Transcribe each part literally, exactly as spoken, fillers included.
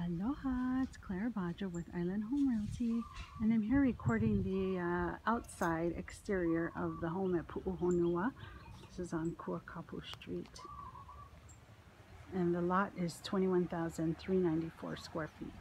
Aloha, it's Claire Bajo with Island Home Realty, and I'm here recording the uh, outside exterior of the home at Puuhonua. This is on Kuakapu Street, and the lot is twenty-one thousand three hundred ninety-four square feet.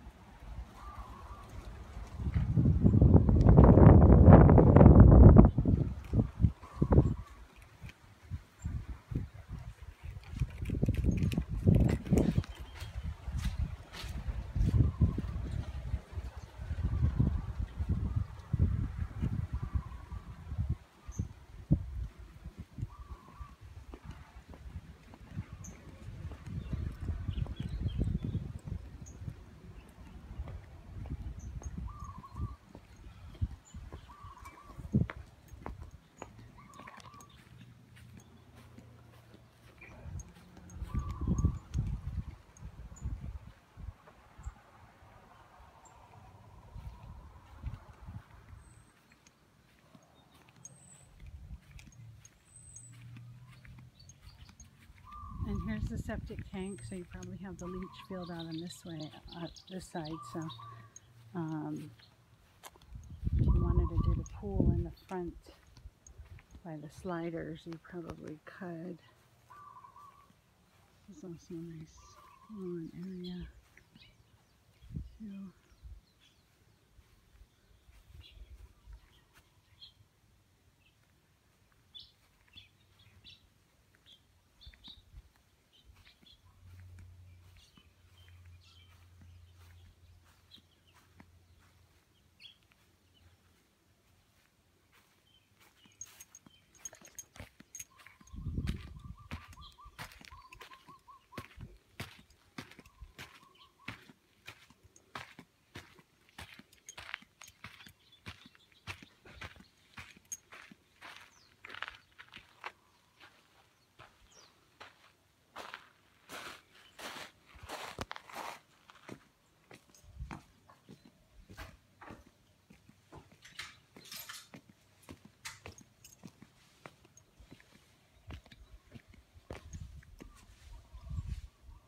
And here's the septic tank, so you probably have the leach field out on this way, uh, this side. So um, if you wanted to do the pool in the front by the sliders, you probably could. This is also a nice lawn area too.